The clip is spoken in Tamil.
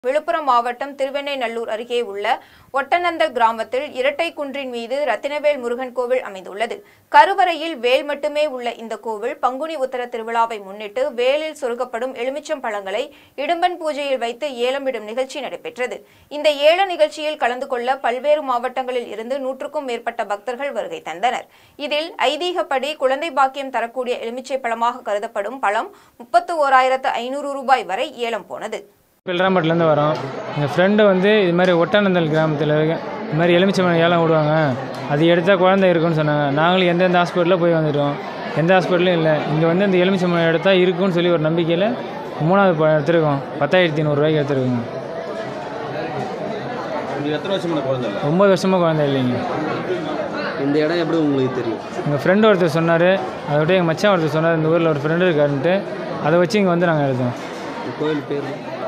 விழுப்புரம் மாவட்டம் திருவெண்ணெய்நல்லூர் அருகே உள்ள ஒட்டநந்தல் கிராமத்தில் இரட்டை குன்றின் மீது ரத்தினவேல் முருகன் கோவில் அமைந்துள்ளது. கருவறையில் வேல் மட்டுமே உள்ள இந்த கோவில் பங்குனி உத்தர திருவிழாவை முன்னிட்டு வேலில் சொருகப்படும் எலுமிச்சம் பழங்களை இடும்பன் பூஜையில் வைத்து ஏலமிடும் நிகழ்ச்சி நடைபெற்றது. இந்த ஏல நிகழ்ச்சியில் கலந்து கொள்ள பல்வேறு மாவட்டங்களில் இருந்து 100க்கும் மேற்பட்ட பக்தர்கள் வருகை தந்தனர். இதில் ஐதீகப்படி குழந்தை பாக்கியம் தரக்கூடிய எலுமிச்சை பழமாக கருதப்படும் பழம் 31,500 ரூபாய் வரை ஏலம் போனது. பில்ராம்பட்டிலேருந்து வரோம். எங்கள் ஃப்ரெண்டு இது மாதிரி ஒட்டநந்தல் கிராமத்தில் இது மாதிரி எலுமிச்சம்பழம் ஏலம் விடுவாங்க, அது எடுத்தால் குழந்தை இருக்குன்னு சொன்னாங்க. நாங்களும் எந்தெந்த ஹாஸ்பிட்டலில் போய் வந்துட்டோம், எந்த ஹாஸ்பிட்டலும் இல்லை. இங்கே இந்த எலுமிச்சம்பழம் எடுத்தால் இருக்குன்னு சொல்லி ஒரு நம்பிக்கையில் 3வது பழம் எடுத்துருக்கோம். 10,300 ரூபாய்க்கு எடுத்துருக்கோங்க. எத்தனை வருஷமான குழந்தை? 9 வருஷமாக குழந்தை இல்லைங்க. இந்த இடம் எப்படி உங்களுக்கு தெரியும்? எங்கள் ஃப்ரெண்டு ஒருத்தர் சொன்னார், அதை விட்டு எங்கள் மச்சான் ஒருத்தர் சொன்னார், இந்த ஊரில் ஒரு ஃப்ரெண்டு இருக்காருன்ட்டு. அதை வச்சு இங்கே நாங்கள் எழுதுவோம். கோயில் பேர்